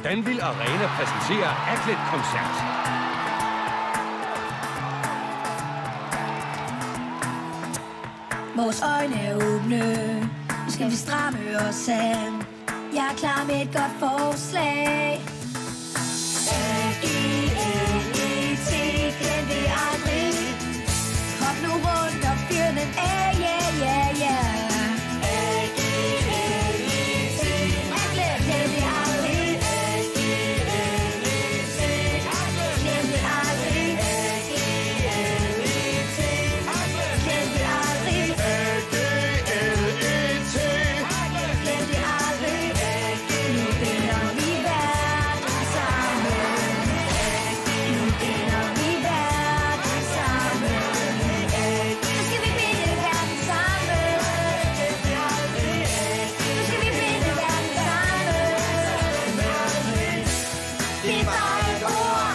Danville Arena præsenterer Atlet-koncert. Vores øjne er åbne. Nu skal vi stramme os an. Jeg er klar med et godt forslag. A-G-L-E-T, glem det aldrig. Hop nu rundt og fyr den af, yeah, yeah, yeah. A-G-L-E-T, glem det aldrig. A-G-L-E-T, glem det aldrig. A-G-L-E-T, glem det aldrig. A-G-L-E-T, glem det aldrig. Nu binder vi verden sammen. Nu binder vi verden sammen. Nu skal vi binde verden sammen. Nu skal vi binde verden sammen. Det er bare et ord.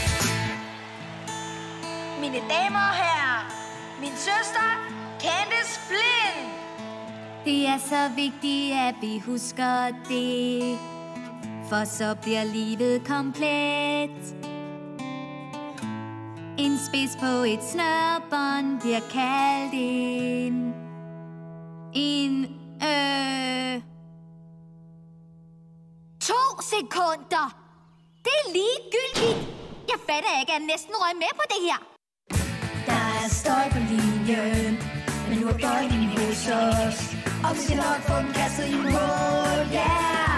Mine damer og herrer, min søster, Candice Flynn. Det er så vigtigt, at vi husker det, for så bliver livet komplet. En spids på et snørbånd bliver kaldt en 2 sekunder. Det er ligegyldigt. Jeg fatter ikke, at jeg næsten røg med på det her. Der er støj på linjen, men nu er bøjningen hos os. Og vi skal nok få den kastet i mål, yeah!